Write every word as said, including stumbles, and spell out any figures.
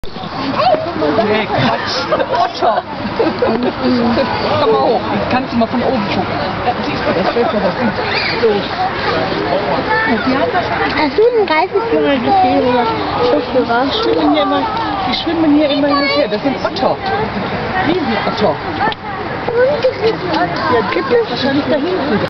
Nee, Quatsch. Otter. Komm mal hoch. Kannst du mal von oben gucken. Ja, siehst du, das wird das so. Die haben das Hast du einen Reifenführer gesehen oder Schiffführer? Die schwimmen hier immer, die schwimmen hier immer hin und her. Das sind Otter. Riesenotter. Und die Riesenotter. Ja, gibt es wahrscheinlich da hinten.